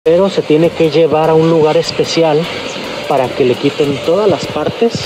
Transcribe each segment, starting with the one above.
pero se tiene que llevar a un lugar especial para que le quiten todas las partes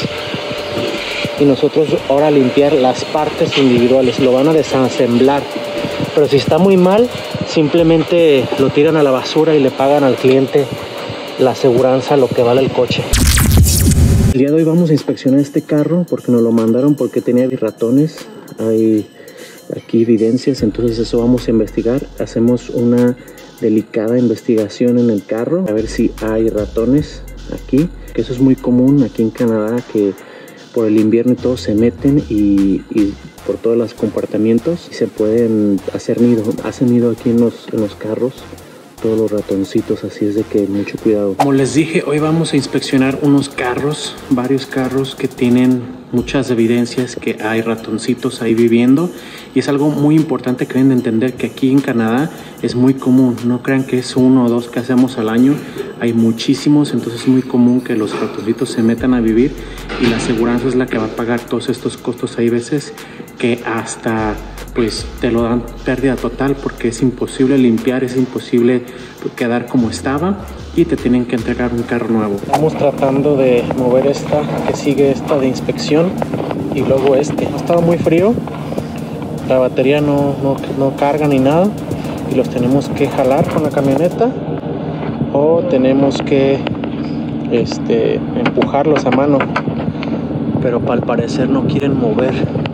y nosotros ahora limpiar las partes individuales. Lo van a desasemblar, pero si está muy mal simplemente lo tiran a la basura y le pagan al cliente la aseguranza, lo que vale el coche. El día de hoy vamos a inspeccionar este carro porque nos lo mandaron porque tenía ratones. Hay aquí evidencias, entonces eso vamos a investigar. Hacemos una delicada investigación en el carro a ver si hay ratones aquí, que eso es muy común aquí en Canadá, que por el invierno y todo se meten y por todos los compartimientos y se pueden hacer nido. Hacen nido aquí en los carros todos los ratoncitos, así es de que mucho cuidado. Como les dije, hoy vamos a inspeccionar unos carros, varios carros que tienen muchas evidencias que hay ratoncitos ahí viviendo, y es algo muy importante que deben de entender, que aquí en Canadá es muy común. No crean que es uno o dos que hacemos al año, hay muchísimos, entonces es muy común que los ratoncitos se metan a vivir y la aseguranza es la que va a pagar todos estos costos. Hay veces que hasta pues te lo dan pérdida total porque es imposible limpiar, es imposible quedar como estaba y te tienen que entregar un carro nuevo. Estamos tratando de mover esta, que sigue esta de inspección, y luego este. Ha estado muy frío, la batería no carga ni nada y los tenemos que jalar con la camioneta o tenemos que empujarlos a mano, pero al parecer no quieren mover.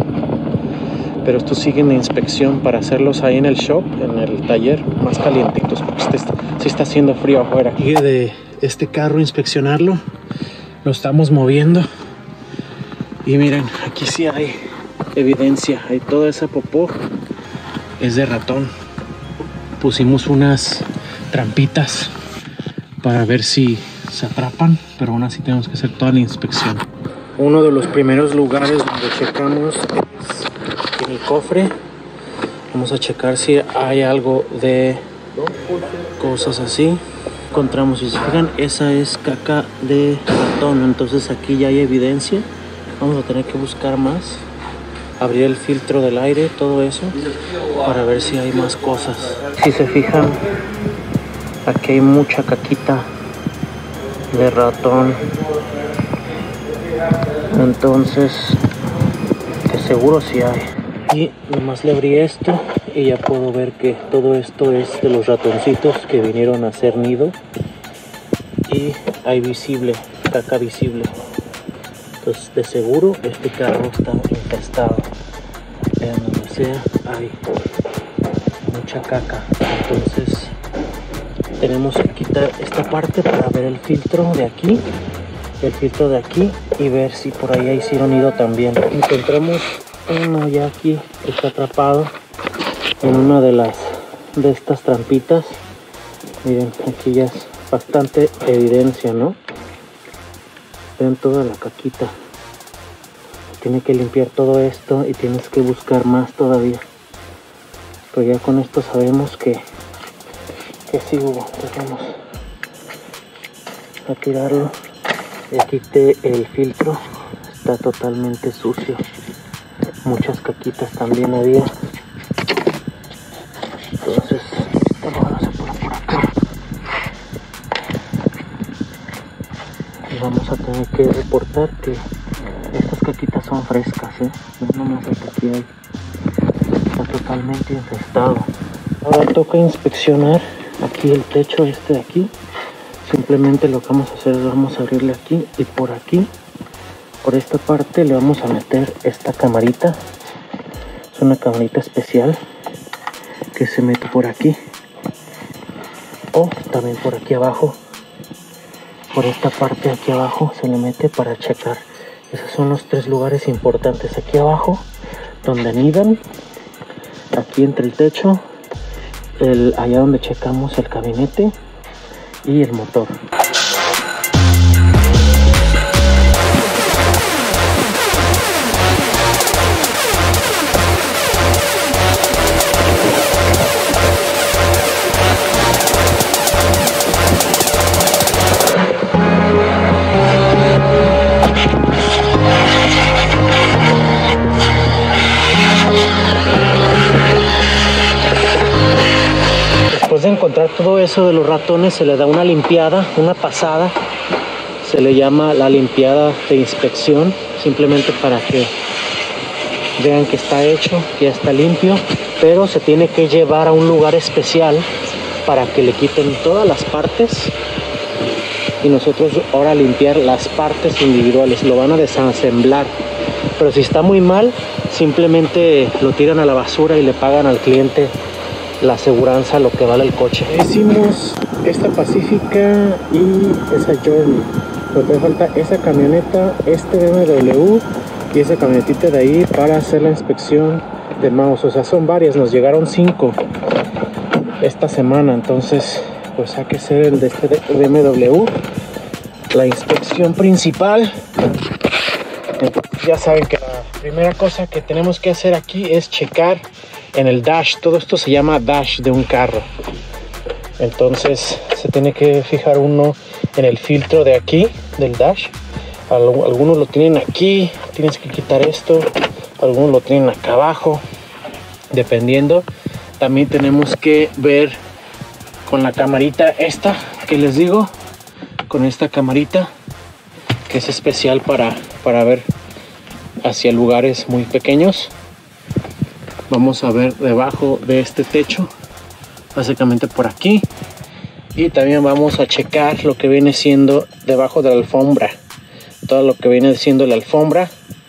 Pero estos siguen de inspección para hacerlos ahí en el shop, en el taller, más calientitos, porque sí está haciendo frío afuera. Y de este carro inspeccionarlo, lo estamos moviendo y miren, aquí sí hay evidencia, hay toda esa popó, es de ratón. Pusimos unas trampitas para ver si se atrapan, pero aún así tenemos que hacer toda la inspección. Uno de los primeros lugares donde checamos es en el cofre. Vamos a checar si hay algo de cosas así. Encontramos, si se fijan, esa es caca de ratón, entonces aquí ya hay evidencia. Vamos a tener que buscar más, abrir el filtro del aire, todo eso, para ver si hay más cosas. Si se fijan, aquí hay mucha caquita de ratón, entonces de seguro sí hay. Y nomás le abrí esto y ya puedo ver que todo esto es de los ratoncitos que vinieron a hacer nido, y hay visible, caca visible. Entonces de seguro este carro está infestado. Vean, donde sea hay mucha caca. Entonces tenemos que quitar esta parte para ver el filtro de aquí, y ver si por ahí hicieron nido también. Encontramos uno ya aquí que está atrapado en una de estas trampitas. Miren, aquí ya es bastante evidencia, ¿no? Vean toda la caquita. Tiene que limpiar todo esto y tienes que buscar más todavía, pero ya con esto sabemos que sí hubo. Vamos a tirarlo. Ya quité el filtro, está totalmente sucio. Muchas caquitas también había. Entonces vamos a hacer por acá. Y vamos a tener que reportar que estas caquitas son frescas, no nomás aquí hay. Está totalmente infestado. Ahora toca inspeccionar aquí el techo de aquí. Simplemente lo que vamos a hacer es vamos a abrirle aquí, y por aquí, por esta parte le vamos a meter esta camarita. Es una camarita especial que se mete por aquí, o también por aquí abajo. Por esta parte de aquí abajo se le mete para checar. Esos son los tres lugares importantes: aquí abajo donde anidan, aquí entre el techo, allá donde checamos el gabinete y el motor. Después de encontrar todo eso de los ratones se le da una limpiada, una pasada. Se le llama la limpiada de inspección, simplemente para que vean que está hecho, que ya está limpio. Pero se tiene que llevar a un lugar especial para que le quiten todas las partes y nosotros ahora limpiar las partes individuales. Lo van a desasemblar, pero si está muy mal, simplemente lo tiran a la basura y le pagan al cliente la aseguranza, lo que vale el coche. Hicimos esta Pacífica y esa Journey, pero te falta esa camioneta, este BMW y esa camionetita de ahí para hacer la inspección de mouse. O sea, son varias, nos llegaron 5 esta semana, entonces pues hay que hacer el de este BMW, la inspección principal. Entonces, ya saben que la primera cosa que tenemos que hacer aquí es checar en el dash. Todo esto se llama dash de un carro, entonces se tiene que fijar uno en el filtro de aquí del dash. Algunos lo tienen aquí, tienes que quitar esto, algunos lo tienen acá abajo, dependiendo. También tenemos que ver con la camarita esta que les digo, con esta camarita que es especial para ver hacia lugares muy pequeños. Vamos a ver debajo de este techo, básicamente por aquí, y también vamos a checar lo que viene siendo debajo de la alfombra, todo lo que viene siendo la alfombra.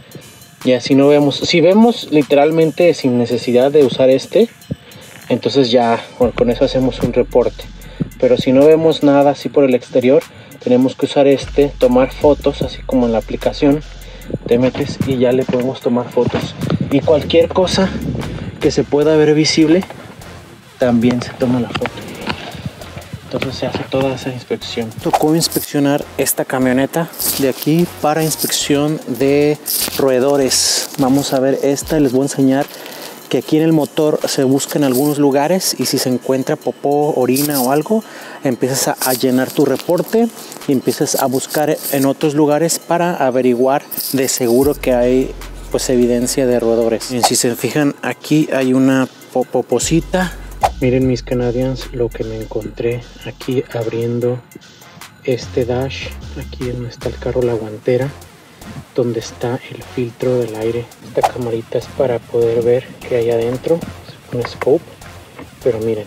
Y así no vemos, si vemos literalmente sin necesidad de usar entonces ya con eso hacemos un reporte. Pero si no vemos nada así por el exterior, tenemos que usar tomar fotos, así como en la aplicación te metes y ya le podemos tomar fotos, y cualquier cosa que se pueda ver visible también se toma la foto. Entonces se hace toda esa inspección. Tocó inspeccionar esta camioneta de aquí para inspección de roedores. Vamos a ver esta, les voy a enseñar que aquí en el motor se busca en algunos lugares, y si se encuentra popó, orina o algo, empiezas a llenar tu reporte y empiezas a buscar en otros lugares para averiguar de seguro que hay pues evidencia de roedores. Y si se fijan, aquí hay una poposita. Miren, mis Canadians, lo que me encontré aquí abriendo este dash, aquí donde está el carro, la guantera, donde está el filtro del aire. Esta camarita es para poder ver qué hay adentro, es un scope, pero miren.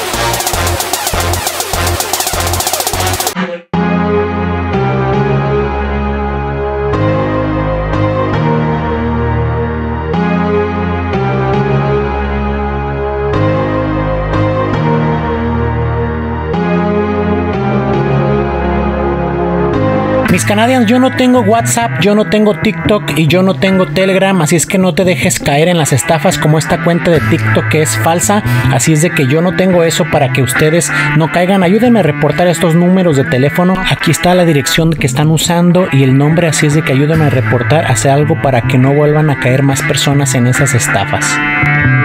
Mis Canadians, yo no tengo WhatsApp, yo no tengo TikTok y yo no tengo Telegram, así es que no te dejes caer en las estafas como esta cuenta de TikTok que es falsa. Así es de que yo no tengo eso para que ustedes no caigan. Ayúdenme a reportar estos números de teléfono. Aquí está la dirección que están usando y el nombre, así es de que ayúdenme a reportar, hacer algo para que no vuelvan a caer más personas en esas estafas.